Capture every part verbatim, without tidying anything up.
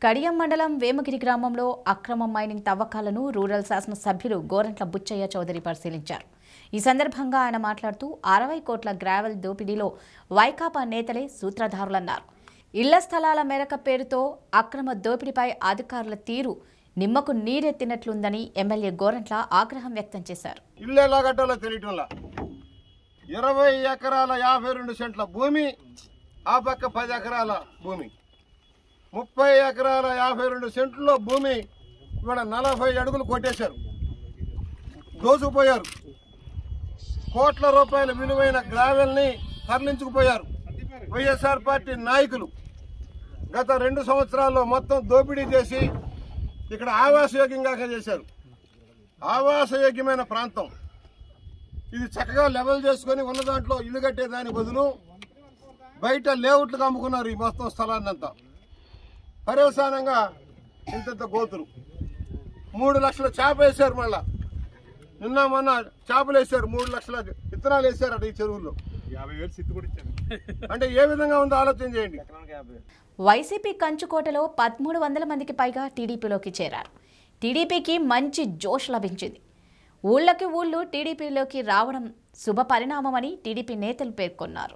కడియం మండలం వేమగిరి గ్రామంలో అక్రమ మైనింగ్ తవ్వకాలను రూరల్ శాసన సభ్యులు గోరంట్ల బుచ్చయ్య చౌదరి పరిశీలించారు. ఈ సందర్భంగా ఆయన మాట్లాడుతూ అరవై కోట్ల గ్రావెల్ దోపిడీలో వైకాపా నేతలే సూత్రధారులన్నారు. ఇళ్ల స్థలాల మేరక పేరుతో అక్రమ దోపిడీపై అధికారుల తీరు నిమ్మకు నీరెత్తినట్లుందని ఎమ్మెల్యే గోరంట్ల ఆగ్రహం వ్యక్తం చేశారు. ఇరవై ఎకరాల యాభై రెండు సెంట్ల భూమి, ఆ పక్క పది ఎకరాల భూమి, ముప్పై ఎకరాల యాభై రెండు సెంట్లలో భూమి ఇవాళ నలభై అడుగులు కొట్టేశారు, దోసుకుపోయారు. కోట్ల రూపాయల విలువైన గ్రావెల్ని తరలించుకుపోయారు. వైఎస్ఆర్ పార్టీ నాయకులు గత రెండు సంవత్సరాల్లో మొత్తం దోపిడీ చేసి ఇక్కడ ఆవాసయోగ్యంగా చేశారు. ఆవాసయోగ్యమైన ప్రాంతం ఇది చక్కగా లెవెల్ చేసుకుని ఉన్న దాంట్లో ఇల్లు కట్టేదాని బదులు బయట లేఅవుట్లుగా అమ్ముకున్నారు ఈ మొత్తం స్థలాన్ని అంతా. పర్యవసానంగా ఇంత గోతులు మూడు లక్షల చేప వేశారు. మళ్ళా నిన్న మొన్న చేపలు వేశారు, మూడు లక్షల విత్తనాలు వేశారు అట ఈ చెరువుల్లో. అంటే ఏ విధంగా ఉందో ఆలోచన చేయండి. వైసీపీ కంచుకోటలో పదమూడు వందల మందికి పైగా టీడీపీలోకి చేరారు. టీడీపీకి మంచి జోష్ లభించింది. ఊళ్ళకి ఊళ్ళు టీడీపీలోకి రావడం శుభ పరిణామమని టీడీపీ నేతలు పేర్కొన్నారు.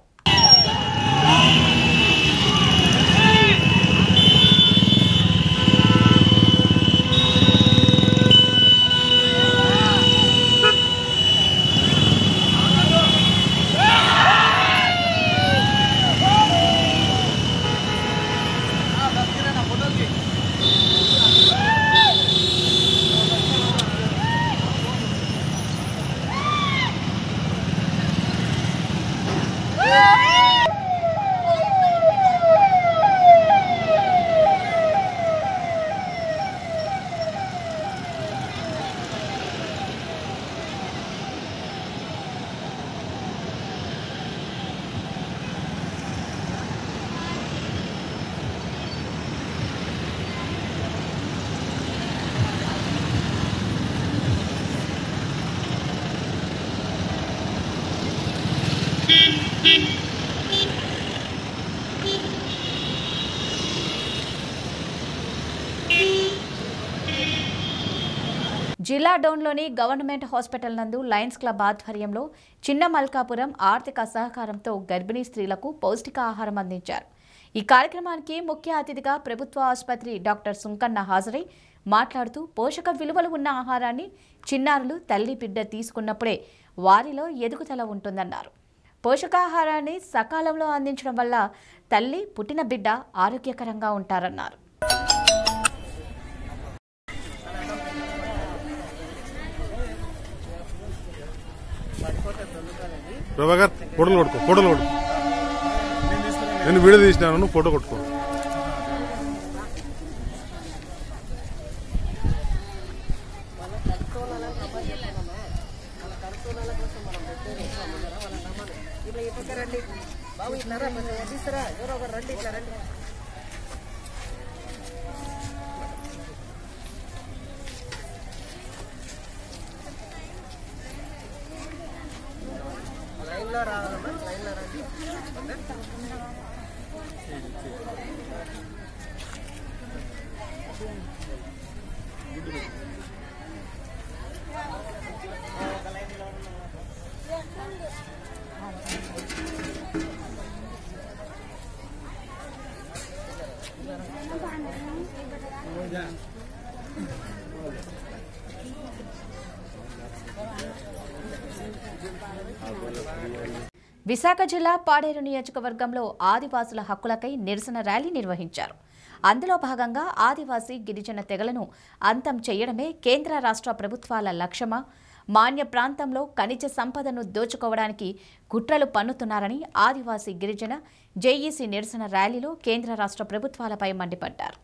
జిల్లా డోన్లోని గవర్నమెంట్ హాస్పిటల్ నందు లయన్స్ క్లబ్ ఆధ్వర్యంలో చిన్న మల్కాపురం ఆర్థిక సహకారంతో గర్భిణీ స్త్రీలకు పౌష్టికాహారం అందించారు. ఈ కార్యక్రమానికి ముఖ్య అతిథిగా ప్రభుత్వ ఆసుపత్రి డాక్టర్ సుంకన్న హాజరై మాట్లాడుతూ పోషక విలువలు ఉన్న ఆహారాన్ని చిన్నారులు తల్లి బిడ్డ తీసుకున్నప్పుడే వారిలో ఎదుగుదల ఉంటుందన్నారు. పోషకాహారాన్ని సకాలంలో అందించడం వల్ల తల్లి పుట్టిన బిడ్డ ఆరోగ్యకరంగా ఉంటారన్నారు. ప్రభాకర్ ఫోటోలు కొట్టుకో ఫోటోలు కొట్టుకో నేను వీడియో తీసినాను, నువ్వు ఫోటో కొట్టుకో. విశాఖ జిల్లా పాడేరు నియోజకవర్గంలో ఆదివాసుల హక్కులకై నిరసన ర్యాలీ నిర్వహించారు. అందులో భాగంగా ఆదివాసీ గిరిజన తెగలను అంతం చేయడమే కేంద్ర రాష్ట్ర ప్రభుత్వాల లక్ష్యమా, మాన్య ప్రాంతంలో ఖనిజ సంపదను దోచుకోవడానికి కుట్రలు పన్నుతున్నారని ఆదివాసీ గిరిజన జేఈసీ నిరసన ర్యాలీలో కేంద్ర రాష్ట్ర ప్రభుత్వాలపై మండిపడ్డారు.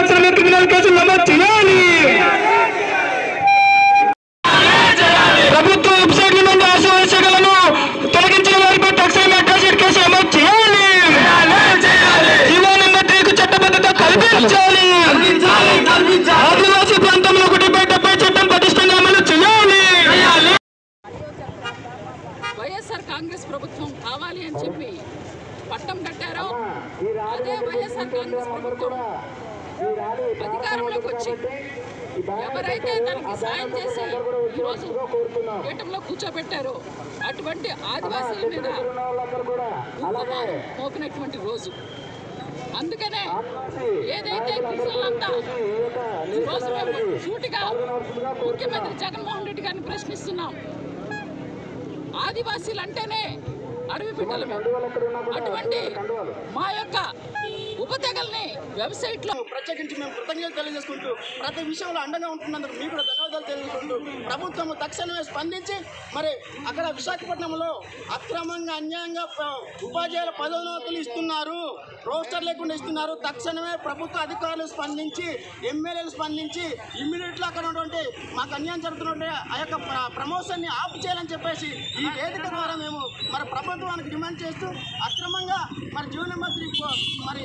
వైఎస్ఆర్ కాంగ్రెస్ ప్రభుత్వం కావాలి అని చెప్పి పట్టం కట్టారో అదే వైఎస్ఆర్ కాంగ్రెస్ ప్రభుత్వం అధికారంలోకి వచ్చి ఎవరైతే తనకి సాయం చేసి ఈరోజు పీఠంలో కూర్చోబెట్టారో అటువంటి ఆదివాసీల మీద ఉక్కుపాదం మోపినటువంటి రోజు. అందుకనే ఏదైతే గిరిజనులంతా ఈరోజు మేము సూటిగా ముఖ్యమంత్రి జగన్మోహన్ రెడ్డి గారిని ప్రశ్నిస్తున్నాం. ఆదివాసీలు అంటేనే అడవి బిడ్డలు. అటువంటి మా యొక్క ఉపతెగల్ని వెబ్సైట్ లో ప్రత్యేకించి మేము కృతజ్ఞతలు తెలియజేసుకుంటూ ప్రతి విషయంలో అండగా ఉంటున్నందుకు మీకు కూడా ధన్యవాదాలు తెలియజేసుకుంటూ ప్రభుత్వం తక్షణమే స్పందించి మరి అక్కడ విశాఖపట్నంలో అక్రమంగా అన్యాయంగా ఉపాధ్యాయుల పదోన్నతులు ఇస్తున్నారు, రోస్టర్ లేకుండా ఇస్తున్నారు. తక్షణమే ప్రభుత్వ అధికారులు స్పందించి ఎమ్మెల్యేలు స్పందించి ఇమ్మీడియట్లీ అక్కడ ఉన్నటువంటి మాకు అన్యాయం జరుగుతున్నటువంటి ఆ యొక్క ప్రమోషన్ ని ఆఫ్ చేయాలని చెప్పేసి ఈ వేదిక ద్వారా మేము మరి ప్రభుత్వానికి డిమాండ్ చేస్తూ అక్రమంగా మరి జీవన మంత్రి మరి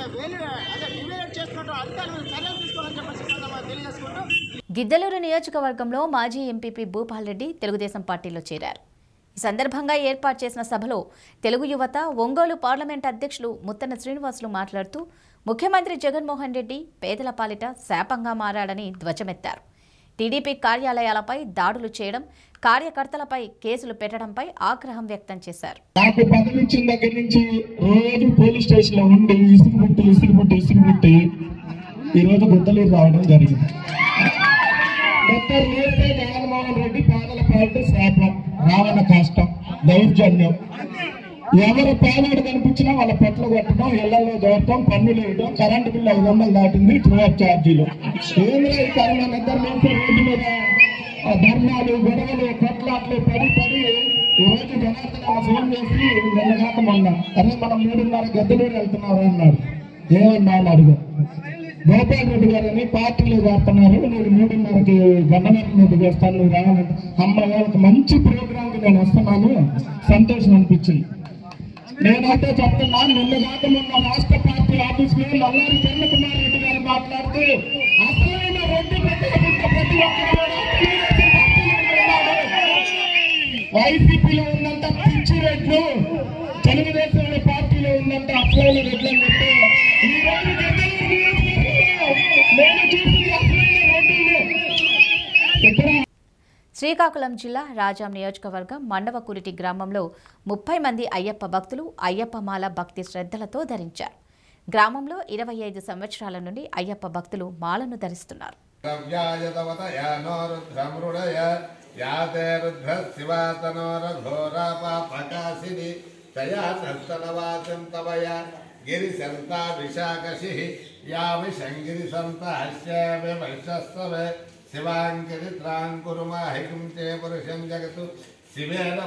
గిద్దలూరు నియోజకవర్గంలో మాజీ ఎంపీపీ భూపాల్ రెడ్డి తెలుగుదేశం పార్టీలో చేరారు. ఈ సందర్భంగా ఏర్పాటు చేసిన సభలో తెలుగు యువత ఒంగోలు పార్లమెంట్ అధ్యక్షులు ముత్తన శ్రీనివాసులు మాట్లాడుతూ ముఖ్యమంత్రి జగన్మోహన్ రెడ్డి పేదల పాలిట శాపంగా మారాడని ధ్వజమెత్తారు. టీడీపీ కార్యాలయాలపై దాడులు చేయడం, కార్యకర్తలపై కేసులు పెట్టడంపై ఆగ్రహం వ్యక్తం చేశారు. నాకు పదవి ఇచ్చిన దగ్గర నుంచి రోజు పోలీస్ స్టేషన్ లో ఉండి ఇసుగుపుట్టి ఇసుగుపుట్టి ఇసుగుపుట్టి ఈ రోజు గుద్దలూరు రావడం జరిగింది. డాక్టర్ నేస్తే జగన్మోహన్ రెడ్డి పేదల పాలిట శాపం, రావణ కష్టం, దౌర్జన్యం. ఎవరు పేదవాడు కనిపించినా వాళ్ళ పెట్లు కొట్టడం, ఇళ్లలో దూరటం, పన్నులు వేయడం, కరెంటు బిల్లు ఐదు వందలు దాటింది, ట్రూ ఆఫ్ ఛార్జీలు. ఏమిరా ఈ కరోనా నిద్ర లేస్తే రోడ్డు మీద ధర్నాలు, గొడవలు, కొట్లాట్లు పడి పడి ఈ రోజు జనార్దన ఫోన్ చేసి నిన్న కాక మొన్న అరే మనం మూడున్నర గద్దలూరు వెళ్తున్నారు అన్నాడు. ఏమన్నా అని అడుగు. గోపాల్ రెడ్డి గారని పార్టీలో చేస్తున్నారు, నేను మూడున్నరకి గన్నవరం మీద చేస్తాను, నువ్వు రావాలంటే అమ్మ వాళ్ళకి మంచి ప్రోగ్రామ్ కి నేను వస్తున్నాను, సంతోషం అనిపించింది. నేనైతే చెప్తున్నా, నిన్న కాక మొన్న రాష్ట్ర పార్టీ ఆఫీస్ లో నల్లారి కిరణ్ కుమార్ రెడ్డి గారు మాట్లాడుతూ అసలైన రెడ్డి ప్రతి ఒక్కరు వైసీపీలో ఉన్నంత పిచ్చి రెడ్లు తెలుగుదేశం పార్టీలో ఉన్నంత అసలైన రెడ్లు అని చెప్పి ఈ రోజు నేను చూసింది అసలైన రెడ్లు. శ్రీకాకుళం జిల్లా రాజాం నియోజకవర్గం మండవకురిటి గ్రామంలో ముప్పై మంది అయ్యప్ప భక్తులు అయ్యప్ప మాల భక్తి శ్రద్ధలతో ధరించారు. గ్రామంలో ఇరవై ఐదు సంవత్సరాల నుండి అయ్యప్ప భక్తులు మాలను ధరిస్తున్నారు. శివాంకిరిత్రాంకురుమాహికం తే పురుషం జగతు శివేన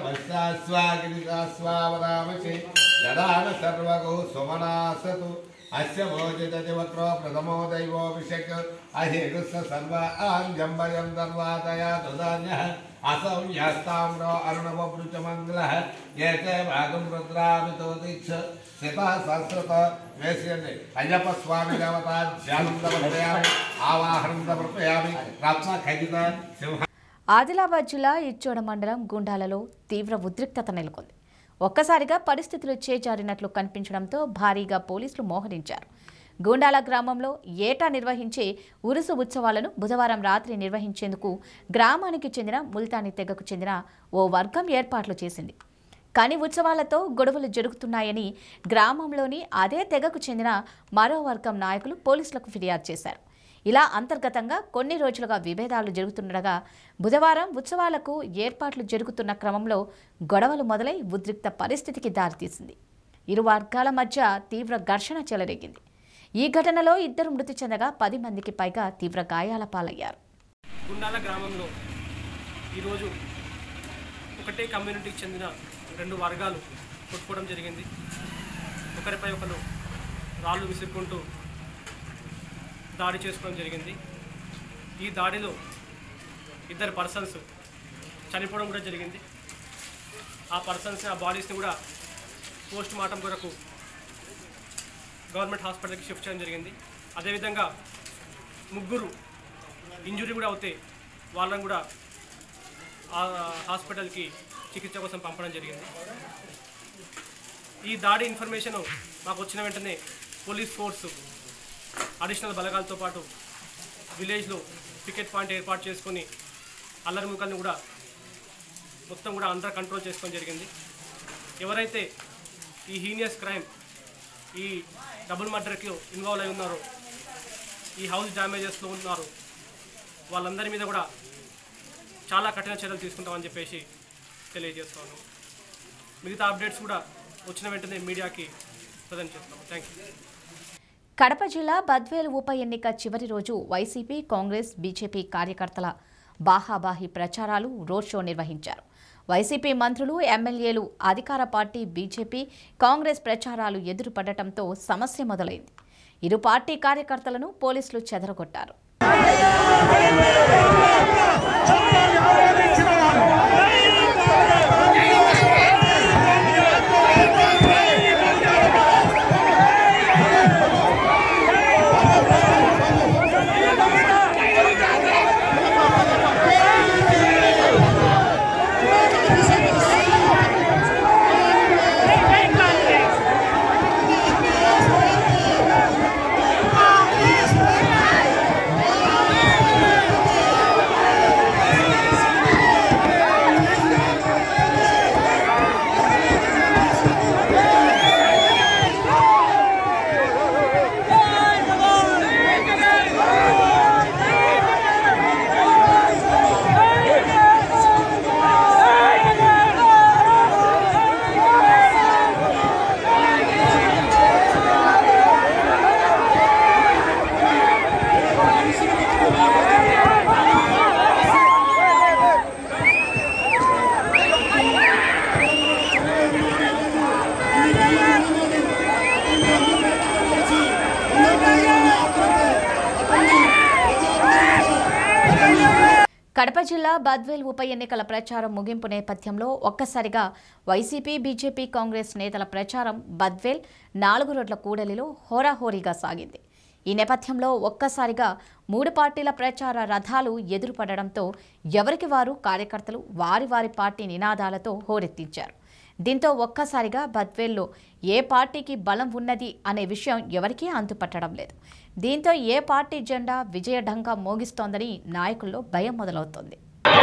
వత్సాస్వాగిరితాస్వావరామసి యదాన సర్వగో సుమనాసతు అస్య భోజితతి వక్రో ప్రథమో దైవోభిషేక్ అహిగుస్స సర్వాంజంబయం దర్వాదయా దుదాన్యః అసౌ యాస్తామ్రో అరుణవృచమంగళః ఏతే భాగం రుద్రామితో దీక్ష శితా సంస్కృత వేశ్యండి అయ్యప్ప స్వామి దేవతా ధ్యానం సమర్పయామి ఆవాహనం సమర్పయామి రత్న ఖచ్చిత సింహ. ఆదిలాబాద్ జిల్లా ఇచ్చోడ మండలం గుండాలలో తీవ్ర ఉద్రిక్తత నెలకొంది. ఒక్కసారిగా పరిస్థితులు చేజారినట్లు కనిపించడంతో భారీగా పోలీసులు మోహరించారు. గూండాల గ్రామంలో ఏటా నిర్వహించే ఉరుసు ఉత్సవాలను బుధవారం రాత్రి నిర్వహించేందుకు గ్రామానికి చెందిన ముల్తానీ తెగకు చెందిన ఓ వర్గం ఏర్పాట్లు చేసింది. కానీ ఉత్సవాలతో గొడవలు జరుగుతున్నాయని గ్రామంలోని అదే తెగకు చెందిన మరో వర్గం నాయకులు పోలీసులకు ఫిర్యాదు చేశారు. ఇలా అంతర్గతంగా కొన్ని రోజులుగా విభేదాలు జరుగుతుండగా బుధవారం ఉత్సవాలకు ఏర్పాట్లు జరుగుతున్న క్రమంలో గొడవలు మొదలై ఉద్రిక్త పరిస్థితికి దారితీసింది. ఇరు వర్గాల మధ్య తీవ్ర ఘర్షణ చెలరేగింది. ఈ ఘటనలో ఇద్దరు మృతి చెందగా పది మందికి పైగా తీవ్ర గాయాల పాలయ్యారు. గుండాల గ్రామంలో ఈరోజు ఒకటే కమ్యూనిటీకి చెందిన రెండు వర్గాలు కొట్టుకోవడం జరిగింది. ఒకరిపై ఒకరు రాళ్ళు విసురుకుంటూ దాడి చేసుకోవడం జరిగింది. ఈ దాడిలో ఇద్దరు పర్సన్స్ చనిపోవడం కూడా జరిగింది. ఆ పర్సన్స్ని ఆ బాడీస్ని కూడా పోస్ట్ మార్టం కొరకు గవర్నమెంట్ హాస్పిటల్కి షిఫ్ట్ చేయడం జరిగింది. అదేవిధంగా ముగ్గురు ఇంజురీ కూడా అవుతే వాళ్ళని కూడా ఆ హాస్పిటల్కి చికిత్స కోసం పంపడం జరిగింది. ఈ దాడి ఇన్ఫర్మేషన్ మాకు వచ్చిన వెంటనే పోలీస్ ఫోర్సు అడిషనల్ బలగాలతో పాటు విలేజ్లో పికెట్ పాయింట్ ఏర్పాటు చేసుకొని అల్లరి ముక్కల్ని కూడా మొత్తం కూడా అండర్ కంట్రోల్ చేసుకోవడం జరిగింది. ఎవరైతే ఈ హీనియస్ క్రైమ్ ఈ డబుల్ మర్డర్కి ఇన్వాల్వ్ అయి ఉన్నారో, ఈ హౌస్ డ్యామేజెస్లో ఉన్నారో వాళ్ళందరి మీద కూడా చాలా కఠిన చర్యలు తీసుకుంటామని చెప్పేసి తెలియజేస్తాను. మిగతా అప్డేట్స్ కూడా వచ్చిన వెంటనే మీడియాకి ప్రజెంట్ చేస్తాము. Thank you. కడప జిల్లా బద్వేలు ఉప ఎన్నిక చివరి రోజు వైసీపీ, కాంగ్రెస్, బీజేపీ కార్యకర్తల బాహాబాహి ప్రచారాలు, రోడ్ షో నిర్వహించారు. వైసీపీ మంత్రులు, ఎమ్మెల్యేలు అధికార పార్టీ బీజేపీ, కాంగ్రెస్ ప్రచారాలు ఎదురుపడటంతో సమస్య మొదలైంది. ఇరు పార్టీ కార్యకర్తలను పోలీసులు చెదరగొట్టారు. కడప జిల్లా బద్వేల్ ఉప ఎన్నికల ప్రచారం ముగింపు నేపథ్యంలో ఒక్కసారిగా వైసీపీ, బీజేపీ, కాంగ్రెస్ నేతల ప్రచారం బద్వేల్ నాలుగు రోడ్ల కూడలిలో హోరాహోరీగా సాగింది. ఈ నేపథ్యంలో ఒక్కసారిగా మూడు పార్టీల ప్రచార రథాలు ఎదురుపడడంతో ఎవరికి వారు కార్యకర్తలు వారి వారి పార్టీ నినాదాలతో హోరెత్తించారు. దీంతో ఒక్కసారిగా బద్వేల్లో ఏ పార్టీకి బలం ఉన్నది అనే విషయం ఎవరికీ అంతుపట్టడం లేదు. దీంతో ఏ పార్టీ జెండా విజయఢంకా మోగిస్తోందని నాయకుల్లో భయం మొదలవుతోంది.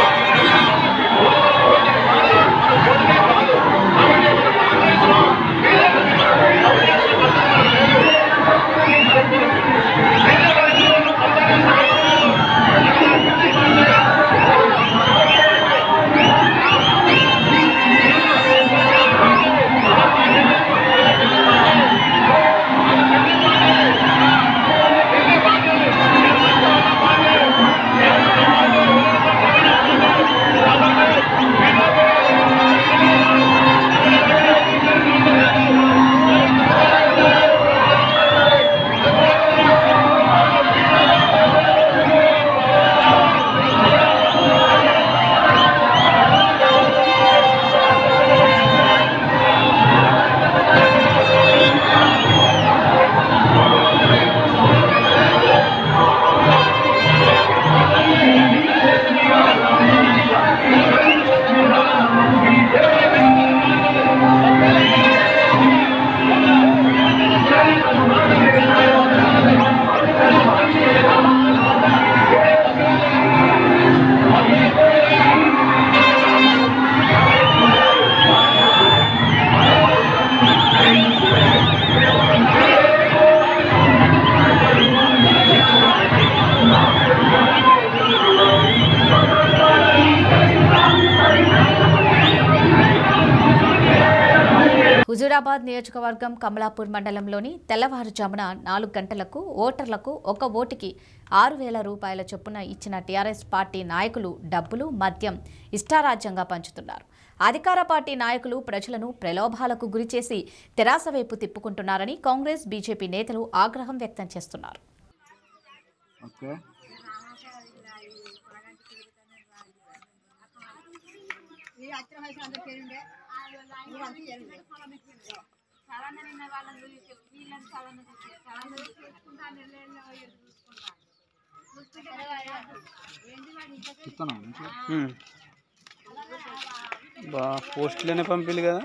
హుజూరాబాద్ నియోజకవర్గం కమలాపూర్ మండలంలోని తెల్లవారుజామున నాలుగు గంటలకు ఓటర్లకు ఒక ఓటుకి ఆరు వేల రూపాయల చొప్పున ఇచ్చిన టీఆర్ఎస్ పార్టీ నాయకులు డబ్బులు, మద్యం ఇష్టారాజ్యంగా పంచుతున్నారు. అధికార పార్టీ నాయకులు ప్రజలను ప్రలోభాలకు గురిచేసి తెరాస వైపు తిప్పుకుంటున్నారని కాంగ్రెస్, బీజేపీ నేతలు ఆగ్రహం వ్యక్తం చేస్తున్నారు. బా పోస్టులోనే పంపిల్లు కదా.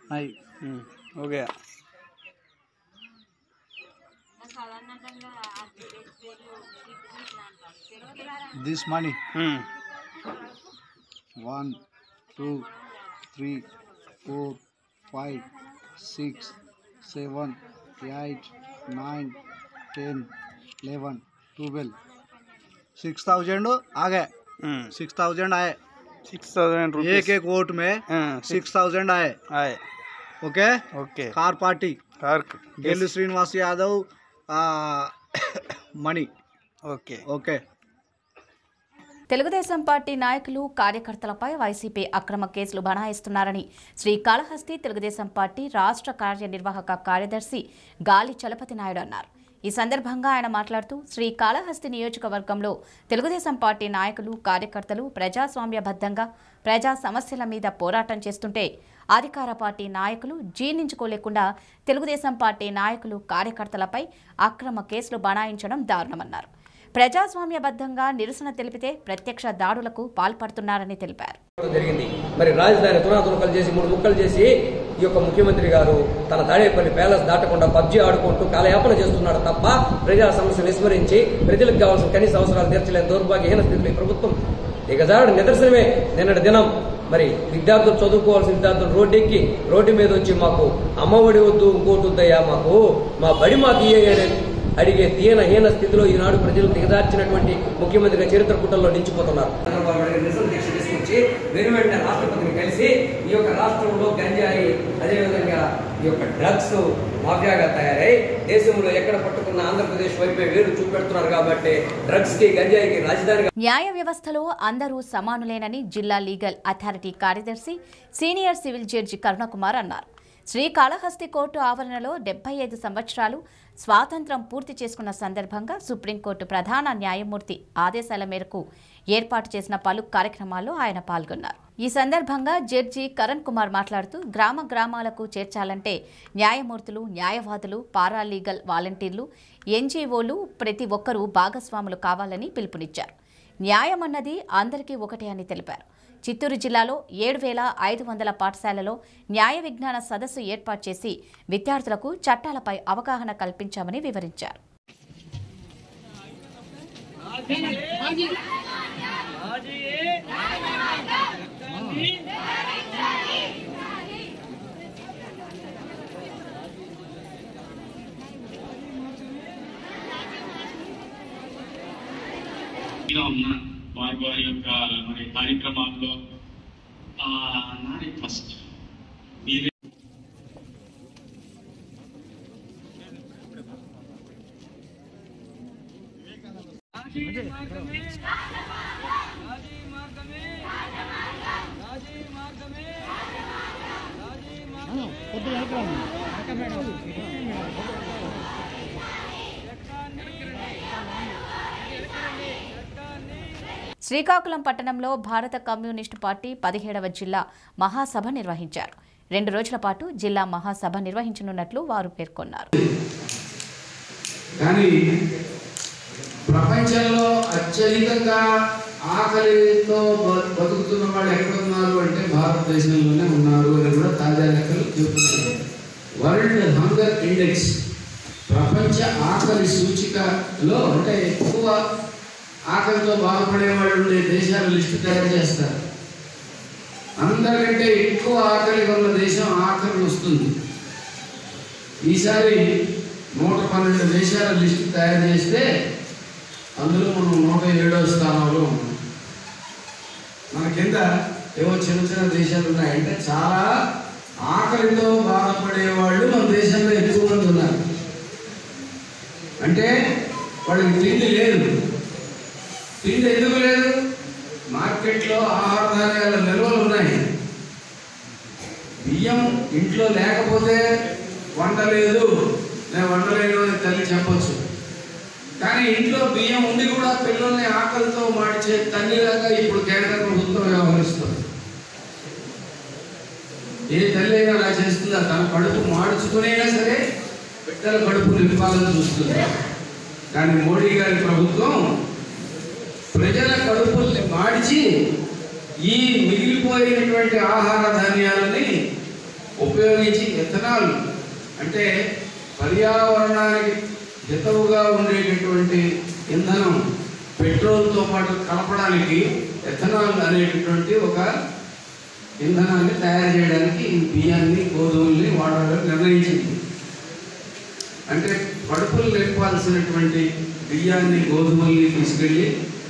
नहीं हो गया। This money. One, two, three, four, five, six, seven, eight, nine, ten, eleven, twelve. Six thousand आ गए। Six thousand आए। सिक्स थाउजेंड एक एक वोट में सिक्स थाउजेंड आए आए। Okay okay. Car party car गेलु Srinivas Yadav money okay okay Telugudesam party నాయకులు కార్యకర్తలపై వైసీపీ అక్రమ కేసులు బనాయిస్తున్నారని శ్రీకాళహస్తి తెలుగుదేశం పార్టీ రాష్ట్ర కార్యనిర్వాహక కార్యదర్శి గాలి చలపతి నాయుడు అన్నారు. ఈ సందర్భంగా ఆయన మాట్లాడుతూ శ్రీకాళహస్తి నియోజకవర్గంలో తెలుగుదేశం పార్టీ నాయకులు కార్యకర్తలు ప్రజాస్వామ్యబద్ధంగా ప్రజా సమస్యల మీద పోరాటం చేస్తుంటే అధికార పార్టీ నాయకులు జీర్ణించుకోలేకుండా తెలుగుదేశం పార్టీ నాయకులు కార్యకర్తలపై అక్రమ కేసులు బనాయించడం దారుణమన్నారు. ప్రజాస్వామ్యబద్ధంగా నిరసన తెలిపితే ప్రత్యక్ష దాడులకు పాల్పడుతున్నారని తెలిపారు. జరిగింది మరి రాజధాని తునాతునకలు చేసి మూడు ముక్కలు చేసి ఈ యొక్క ముఖ్యమంత్రి గారు తన తాడేపల్లి ప్యాలెస్ దాటకుండా పబ్జీ ఆడుకుంటూ కాలయాపన చేస్తున్నాడు తప్ప ప్రజా సమస్యలు విస్మరించి ప్రజలకు కావాల్సిన కనీస అవసరాలు తీర్చలేని దౌర్భాగ్యహీన స్థితిలో ప్రభుత్వం దిగజాడు నిదర్శనమే నిన్నటి దినం మరి విద్యార్థులు చదువుకోవాల్సిన విద్యార్థులు రోడ్డెక్కి రోడ్డు మీద వచ్చి మాకు అమ్మఒడి వద్దు ఇంకోటి వద్దయ్యా మాకు మా బడి మాకు ఇయ్యని అడిగే తీయన హీన స్థితిలో ఈనాడు ప్రజలు దిగజార్చినటువంటి ముఖ్యమంత్రిగా చరిత్ర పుటల్లో నిలిచిపోతున్నారు. నిరసన దీక్ష తీసుకొచ్చి వెను వెంటనే రాష్ట్రపతిని కలిసి ఈ యొక్క రాష్ట్రంలో గంజాయి అదేవిధంగా ఈ యొక్క డ్రగ్స్ మాఫియాగా తయారై దేశంలో ఎక్కడ పట్టుకున్న ఆంధ్రప్రదేశ్ వైపే వేరు చూపెడుతున్నారు కాబట్టి డ్రగ్స్ కి గంజాయికి రాజధాని. న్యాయ వ్యవస్థలో అందరూ సమానులేనని జిల్లా లీగల్ అథారిటీ కార్యదర్శి సీనియర్ సివిల్ జడ్జి కరుణకుమార్ అన్నారు. శ్రీకాళహస్తి కోర్టు ఆవరణలో డెబ్బై ఐదు సంవత్సరాలు స్వాతంత్ర్యం పూర్తి చేసుకున్న సందర్భంగా సుప్రీంకోర్టు ప్రధాన న్యాయమూర్తి ఆదేశాల మేరకు ఏర్పాటు చేసిన పలు కార్యక్రమాల్లో ఆయన పాల్గొన్నారు. ఈ సందర్భంగా జడ్జి కరణ్ కుమార్ మాట్లాడుతూ గ్రామ గ్రామాలకు చేర్చాలంటే న్యాయమూర్తులు, న్యాయవాదులు, పారాలీగల్ వాలంటీర్లు, ఎన్జీఓలు ప్రతి ఒక్కరూ భాగస్వాములు కావాలని పిలుపునిచ్చారు. న్యాయం అన్నది అందరికీ ఒకటే అని తెలిపారు. చిత్తూరు జిల్లాలో ఏడు వేల ఐదు వందల పాఠశాలలో న్యాయ విజ్ఞాన సదస్సు ఏర్పాటు చేసి విద్యార్థులకు చట్టాలపై అవగాహన కల్పించామని వివరించారు. వారి వారి యొక్క మరి కార్యక్రమాల్లో నాది ఫస్ట్ మీరే శ్రీకాకుళం పట్టణంలో భారత కమ్యూనిస్టు పార్టీ పదిహేడవ జిల్లా మహాసభ నిర్వహించారు. రెండు రోజుల పాటు జిల్లా మహాసభ నిర్వహించనున్నట్లు వారు పేర్కొన్నారు. కానీ ప్రపంచంలో అత్యధికంగా ఆకలితో బతుకుతున్న వాళ్ళు ఎక్కడ ఉన్నారు అంటే భారతదేశంలోనే ఉన్నారు అని కూడా తాజా లెక్కలు చెబుతున్నారు. వరల్డ్ హంగర్ ఇండెక్స్ ప్రపంచ ఆకలి సూచికలో అంటే ఎక్కువ ఆకలితో బాధపడే వాళ్ళు ఉండే దేశాల లిస్టు తయారు చేస్తారు. అందరికంటే ఎక్కువ ఆకలి ఉన్న దేశం ఆఖరి వస్తుంది. ఈసారి నూట పన్నెండు దేశాల లిస్టు తయారు చేస్తే అందులో మనం నూట ఏడవ స్థానంలో ఉన్నాం. మన కింద ఏవో చిన్న చిన్న దేశాలు ఉన్నాయంటే చాలా ఆకలితో బాధపడే వాళ్ళు మన దేశంలో ఎక్కువ మంది ఉన్నారు. అంటే వాళ్ళకి తిండి లేదు. తిండి ఎందుకు లేదు? మార్కెట్లో ఆహార ధాన్యాల నిల్వలు ఉన్నాయి. బియ్యం ఇంట్లో లేకపోతే వండలేదు, నేను వండలేను అని తల్లి చెప్పొచ్చు. కానీ ఇంట్లో బియ్యం ఉండి కూడా పిల్లల్ని ఆకలితో మాడిచే తల్లిలాగా ఇప్పుడు కేంద్ర ప్రభుత్వం వ్యవహరిస్తుంది. ఏ తల్లి అయినా అలా చేస్తుందా? తన కడుపు మాడుచుకునైనా సరే బిడ్డల కడుపు నింపాలని చూస్తుంది. కానీ మోడీ గారి ప్రభుత్వం ప్రజల కడుపుల్ని మాడిచి ఈ మిగిలిపోయినటువంటి ఆహార ధాన్యాలని ఉపయోగించి ఉపయోగించి ఎథనాల్ అంటే పర్యావరణానికి హితవుగా ఉండేటటువంటి ఇంధనం పెట్రోల్తో పాటు కలపడానికి ఎథనాల్ అనేటటువంటి ఒక ఇంధనాన్ని తయారు చేయడానికి ఈ బియ్యాన్ని గోధుమల్ని వాడాలని నిర్ణయించింది. అంటే కడుపులు నింపాల్సినటువంటి బియ్యాన్ని గోధుమల్ని తీసుకెళ్ళి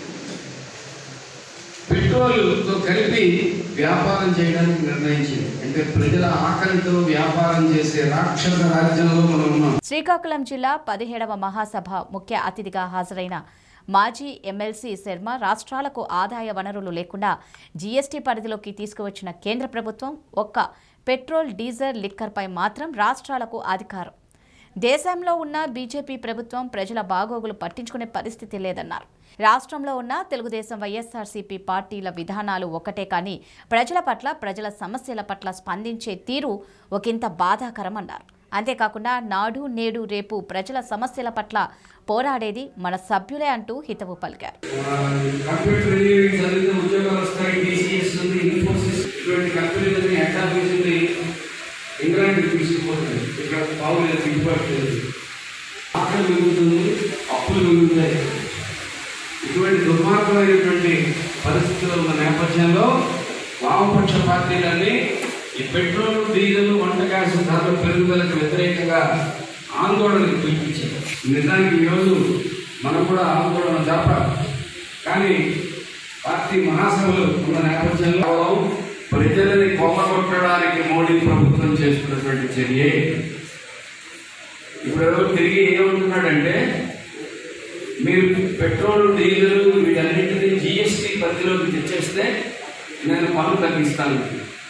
పెట్రోల్తో కలిపి వ్యాపారం చేయడానికి నిర్ణయించింది. అంటే ప్రజల ఆకలితో వ్యాపారం చేసే రాక్షస రాజ్యంలో మనం ఉన్నాం. శ్రీకాకుళం జిల్లా పదిహేడవ మహాసభ ముఖ్య అతిథిగా హాజరైన మాజీ ఎమ్మెల్సీ శర్మ రాష్ట్రాలకు ఆదాయ వనరులు లేకుండా జీఎస్టీ పరిధిలోకి తీసుకువచ్చిన కేంద్ర ప్రభుత్వం ఒక్క పెట్రోల్ డీజిల్ లిక్కర్పై మాత్రం రాష్ట్రాలకు అధికారం. దేశంలో ఉన్న బీజేపీ ప్రభుత్వం ప్రజల బాగోగులు పట్టించుకునే పరిస్థితి లేదన్నారు. రాష్ట్రంలో ఉన్న తెలుగుదేశం వైఎస్ఆర్సీపీ పార్టీల విధానాలు ఒకటే కానీ ప్రజల పట్ల ప్రజల సమస్యల పట్ల స్పందించే తీరు ఒకంత బాధాకరం అన్నారు. అంతేకాకుండా నాడు నేడు రేపు ప్రజల సమస్యల పట్ల పోరాడేది మన సభ్యులే అంటూ హితవు పలికారు. ఇంగ్లాండ్ తీసుకుపోతుంది, ఇక్కడ పావులు దిగుబడుతుంది, ఆకలి మిగులుతుంది, అప్పులు మిగులుతాయి. ఇటువంటి దుర్మార్గమైనటువంటి పరిస్థితుల్లో ఉన్న నేపథ్యంలో వామపక్ష పార్టీలన్నీ ఈ పెట్రోల్ డీజిల్ వంట గ్యాస్ ధరల పెరుగుదలకు వ్యతిరేకంగా ఆందోళనకు పిలిపించారు. నిజానికి ఈరోజు మనం కూడా ఆందోళన జరపాలి. కానీ పార్టీ మహాసభలు ఉన్న నేపథ్యంలో ప్రజలని కొమ్మగొట్టడానికి మోడీ ప్రభుత్వం చేస్తున్నటువంటి చర్య. ఇప్పుడు ఎవరో తిరిగి ఏమంటున్నాడంటే మీరు పెట్రోల్ డీజిల్ వీటన్నింటినీ జిఎస్టీ పరిధిలోకి తెచ్చేస్తే నేను పన్ను తగ్గిస్తాను.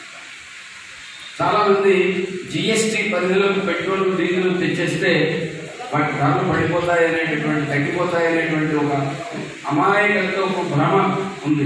చాలా మంది జిఎస్టీ పరిధిలోకి పెట్రోల్ డీజిల్ తెచ్చేస్తే వాటి ధరలు పడిపోతాయి అనేటటువంటి తగ్గిపోతాయి అనేటువంటి ఒక అమాయకతో ఒక భ్రమ ఉంది.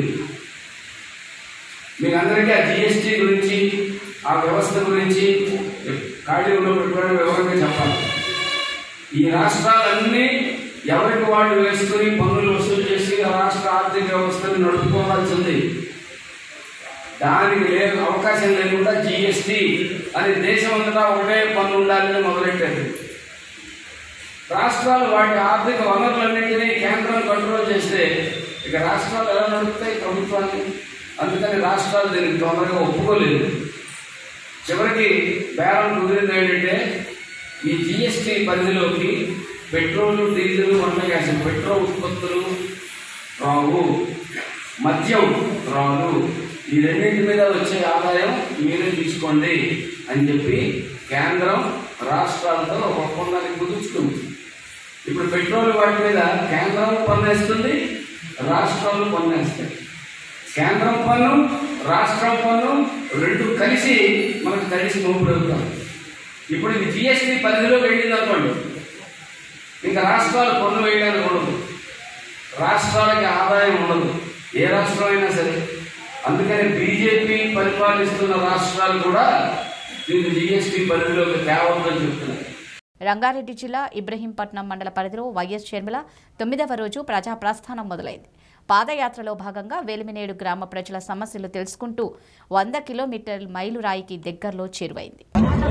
మీకు అందరికీ ఆ జిఎస్టీ గురించి ఆ వ్యవస్థ గురించి ఖాళీలో పెట్టుకోవడం వివరంగా చెప్పాలి. ఈ రాష్ట్రాలన్నీ ఎవరికి వాళ్ళు వేసుకుని పన్నులు వసూలు చేసి ఆ రాష్ట్ర ఆర్థిక వ్యవస్థను నడుపుకోవాల్సింది. దానికి లేదు అవకాశం లేకుండా జిఎస్టీ అని దేశం అంతటా ఒకటే పన్ను ఉండాలని మొదలెట్టారు. రాష్ట్రాలు వాటి ఆర్థిక వనరులన్నింటినీ కేంద్రం కంట్రోల్ చేస్తే ఇక రాష్ట్రాలు ఎలా నడుపుతాయి ప్రభుత్వాన్ని? అందుకని రాష్ట్రాలు దీనికి తొందరగా ఒప్పుకోలేదు. చివరికి బేరం కుదిరింది ఏంటంటే ఈ జిఎస్టీ పరిధిలోకి పెట్రోల్ డీజిల్ వంట గ్యాస్ పెట్రోల్ ఉత్పత్తులు రావు, మద్యం రాదు, ఈ రెండింటి మీద వచ్చే ఆదాయం మీరే తీసుకోండి అని చెప్పి కేంద్రం రాష్ట్రాలతో ఒక ఒప్పందాన్ని కుదుర్చుకుంది. ఇప్పుడు పెట్రోల్ వాటి మీద కేంద్రం పన్నేస్తుంది, రాష్ట్రాలు పన్నేస్తాయి. కేంద్రం పన్ను రాష్ట్రం పన్ను రెండు కలిసి మనకు కలిసి మోపుడవుతాం. ఇప్పుడు ఇది జిఎస్టీ పరిధిలో వెళ్ళింది అనుకోండి, ఇంకా రాష్ట్రాలు పన్ను వేయడానికి ఉండదు, రాష్ట్రాలకి ఆదాయం ఉండదు, ఏ రాష్ట్రం అయినా సరే. అందుకని బీజేపీ పరిపాలిస్తున్న రాష్ట్రాలు కూడా దీన్ని జిఎస్టీ పరిధిలోకి తేవద్దని చెప్తున్నారు. రంగారెడ్డి జిల్లా ఇబ్రహీంపట్నం మండల పరిధిలో వైఎస్ షర్మిల తొమ్మిదవ రోజు ప్రజా ప్రస్థానం మొదలైంది. పాదయాత్రలో భాగంగా వేలిమినేడు గ్రామ ప్రజల సమస్యలు తెలుసుకుంటూ వంద కిలోమీటర్ల మైలురాయికి దగ్గరలో చేరువైంది.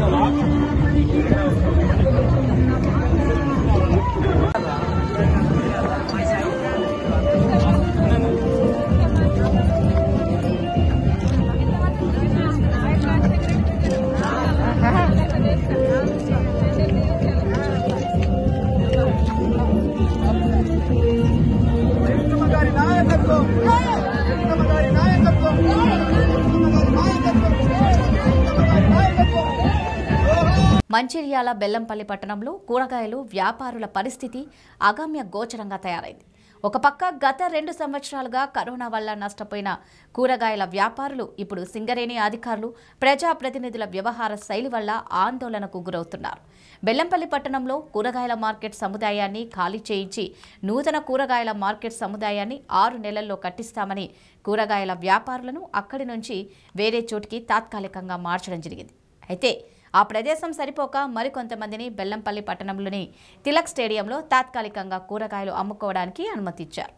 మంచిర్యాల బెల్లంపల్లి పట్టణంలో కూరగాయలు వ్యాపారుల పరిస్థితి అగమ్య గోచరంగా తయారైంది. ఒక పక్క గత రెండు సంవత్సరాలుగా కరోనా వల్ల నష్టపోయిన కూరగాయల వ్యాపారులు ఇప్పుడు సింగరేణి అధికారులు ప్రజాప్రతినిధుల వ్యవహార శైలి వల్ల ఆందోళనకు గురవుతున్నారు. బెల్లంపల్లి పట్టణంలో కూరగాయల మార్కెట్ సముదాయాన్ని ఖాళీ చేయించి నూతన కూరగాయల మార్కెట్ సముదాయాన్ని ఆరు నెలల్లో కట్టిస్తామని కూరగాయల వ్యాపారులను అక్కడి నుంచి వేరే చోటికి తాత్కాలికంగా మార్చడం జరిగింది. అయితే ఆ ప్రదేశం సరిపోక మరికొంతమందిని బెల్లంపల్లి పట్టణంలోని తిలక్ స్టేడియంలో తాత్కాలికంగా కూరగాయలు అమ్ముకోవడానికి అనుమతిచ్చారు.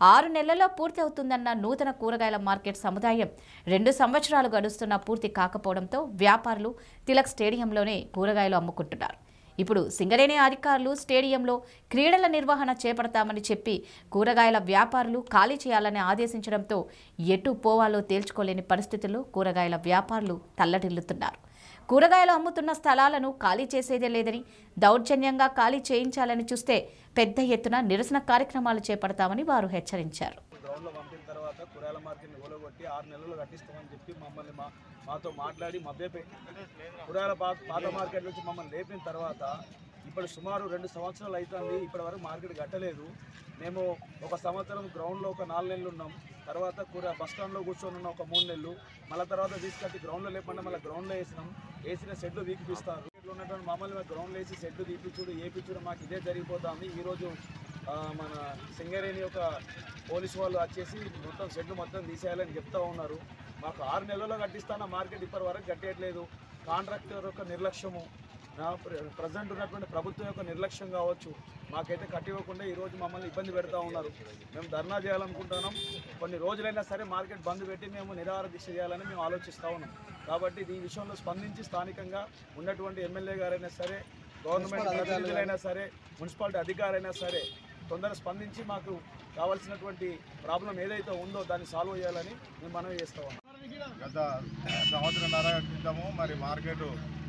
ఆరు నెలల్లో పూర్తి అవుతుందన్న నూతన కూరగాయల మార్కెట్ సముదాయం రెండు సంవత్సరాలు గడుస్తున్నా పూర్తి కాకపోవడంతో వ్యాపారులు తిలక్ స్టేడియంలోనే కూరగాయలు అమ్ముకుంటున్నారు. ఇప్పుడు సింగరేణి అధికారులు స్టేడియంలో క్రీడల నిర్వహణ చేపడతామని చెప్పి కూరగాయల వ్యాపారులు ఖాళీ చేయాలని ఆదేశించడంతో ఎటు పోవాలో తేల్చుకోలేని పరిస్థితుల్లో కూరగాయల వ్యాపారులు తల్లడిల్లుతున్నారు. కూరగాయలు అమ్ముతున్న స్థలాలను ఖాళీ చేసేదే లేదని, దౌర్జన్యంగా ఖాళీ చేయించాలని చూస్తే పెద్ద ఎత్తున నిరసన కార్యక్రమాలు చేపడతామని వారు హెచ్చరించారు. గ్రౌండ్లో పంపిన తర్వాత కూరగాయల మార్కెట్ని ఓలగొట్టి ఆరు నెలలు కట్టిస్తామని చెప్పి మమ్మల్ని మా మాతో మాట్లాడి మభ్యపెట్టి కూరగాయల పాత మార్కెట్ నుంచి మమ్మల్ని లేపిన తర్వాత ఇప్పుడు సుమారు రెండు సంవత్సరాలు అవుతుంది. ఇప్పటి వరకు మార్కెట్ కట్టలేదు. మేము ఒక సంవత్సరం గ్రౌండ్లో ఒక నాలుగు నెలలు ఉన్నాం. తర్వాత కూర బస్ స్టాండ్లో కూర్చొని ఉన్న ఒక మూడు నెలలు, మళ్ళీ తర్వాత తీసుకొచ్చి గ్రౌండ్లో లేకుండా మళ్ళీ గ్రౌండ్లో వేసినాం. వేసిన షెడ్లు వీకిపిస్తారు. ఇట్లా ఉన్నటువంటి మమ్మల్ని గ్రౌండ్లో వేసి షెడ్లు తీపిచ్చుడు ఏపిచ్చుడు మాకు ఇదే జరిగిపోతుంది. ఈరోజు మన సింగరేణి యొక్క పోలీసు వాళ్ళు వచ్చేసి మొత్తం షెడ్లు మొత్తం తీసేయాలని చెప్తూ ఉన్నారు. మాకు ఆరు నెలల్లో కట్టిస్తాన మార్కెట్ ఇప్పటి వరకు కట్టేయట్లేదు. కాంట్రాక్టర్ యొక్క నిర్లక్ష్యము, ప్రజెంట్ ఉన్నటువంటి ప్రభుత్వం యొక్క నిర్లక్ష్యం కావచ్చు, మాకైతే కట్టివ్వకుండా ఈరోజు మమ్మల్ని ఇబ్బంది పెడతా ఉన్నారు. మేము ధర్నా చేయాలనుకుంటున్నాం. కొన్ని రోజులైనా సరే మార్కెట్ బంద్ పెట్టి మేము నిరాహార దీక్ష చేయాలని మేము ఆలోచిస్తూ ఉన్నాం. కాబట్టి ఈ విషయంలో స్పందించి స్థానికంగా ఉన్నటువంటి ఎమ్మెల్యే గారైనా సరే, గవర్నమెంట్ ప్రతినిధులైనా సరే, మున్సిపాలిటీ అధికారైనా సరే తొందరగా స్పందించి మాకు కావాల్సినటువంటి ప్రాబ్లం ఏదైతే ఉందో దాన్ని సాల్వ్ చేయాలని మేము మనవి చేస్తూ ఉన్నాం. గత సంవత్సరంన్నర క్రితము మరి మార్కెట్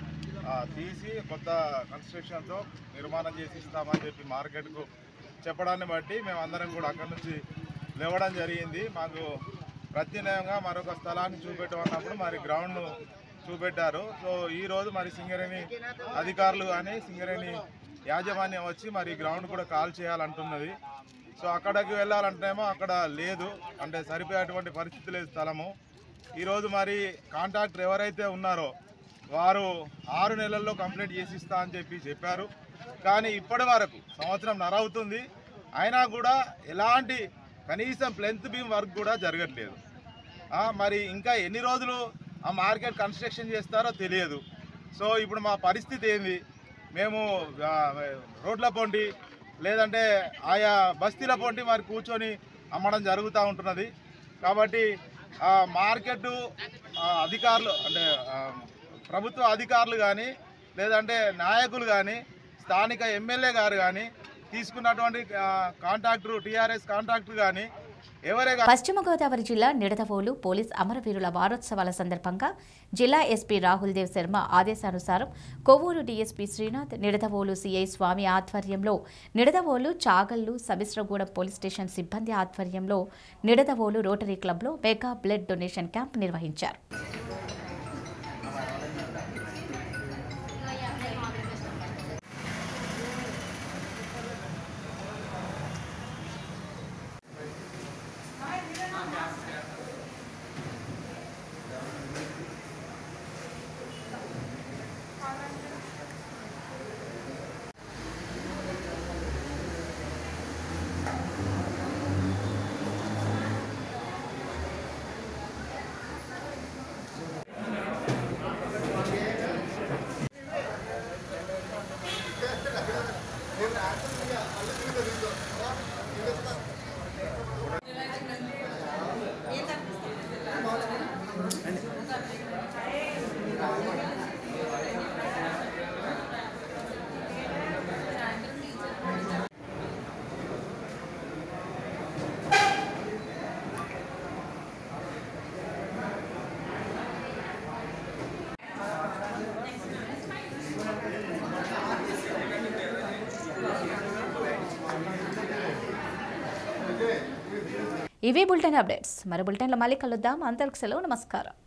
తీసి కొత్త కన్స్ట్రక్షన్తో నిర్మాణం చేసి ఇస్తామని చెప్పి మార్కెట్కు చెప్పడాన్ని బట్టి మేము అందరం కూడా అక్కడి నుంచి లేవడం జరిగింది. మాకు ప్రత్యేకంగా మరొక స్థలాన్ని చూపెట్టమన్నప్పుడు మరి గ్రౌండ్ను చూపెట్టారు. సో ఈరోజు మరి సింగరేణి అధికారులు కానీ సింగరేణి యాజమాన్యం వచ్చి మరి గ్రౌండ్ కూడా కాల్ చేయాలంటున్నది. సో అక్కడికి వెళ్ళాలంటేమో అక్కడ లేదు, అంటే సరిపోయేటువంటి పరిస్థితి లేదు స్థలము. ఈరోజు మరి కాంట్రాక్టర్ ఎవరైతే ఉన్నారో వారు ఆరు నెలల్లో కంప్లీట్ చేసి ఇస్తా అని చెప్పి చెప్పారు. కానీ ఇప్పటి వరకు సంవత్సరం నరవుతుంది, అయినా కూడా ఎలాంటి కనీసం ప్లెంత్ బీమ్ వర్క్ కూడా జరగట్లేదు. మరి ఇంకా ఎన్ని రోజులు ఆ మార్కెట్ కన్స్ట్రక్షన్ చేస్తారో తెలియదు. సో ఇప్పుడు మా పరిస్థితి ఏంది? మేము రోడ్ల పొంటి లేదంటే ఆయా బస్తీల పొంటి మరి కూర్చొని అమ్మడం జరుగుతూ ఉంటున్నది. కాబట్టి మార్కెట్ అధికారులు అంటే ప్రభుత్వ అధికారులు కానీ లేదంటే నాయకులు కానీ స్థానిక ఎమ్మెల్యే గారు కానీ తీసుకున్నటువంటి కాంట్రాక్టర్ టీఆర్ఎస్ కాంట్రాక్టర్ కానీ ఎవరే. పశ్చిమ గోదావరి జిల్లా నిడదవోలు పోలీస్ అమరవీరుల వారోత్సవాల సందర్భంగా జిల్లా ఎస్పీ రాహుల్ దేవ్ శర్మ ఆదేశానుసారం కొవ్వూరు డీఎస్పీ శ్రీనాథ్, నిడదవోలు సిఐ స్వామి ఆధ్వర్యంలో నిడదవోలు చాగల్లు సమిశ్రగూడెం పోలీస్ స్టేషన్ సిబ్బంది ఆధ్వర్యంలో నిడదవోలు రోటరీ క్లబ్లో మెగా బ్లడ్ డొనేషన్ క్యాంప్ నిర్వహించారు. ఇవి బులెటిన్ అప్డేట్స్. మరి బులెటిన్లో మళ్ళీ కలుద్దాం. అంతవరకు సెలవు. నమస్కారం.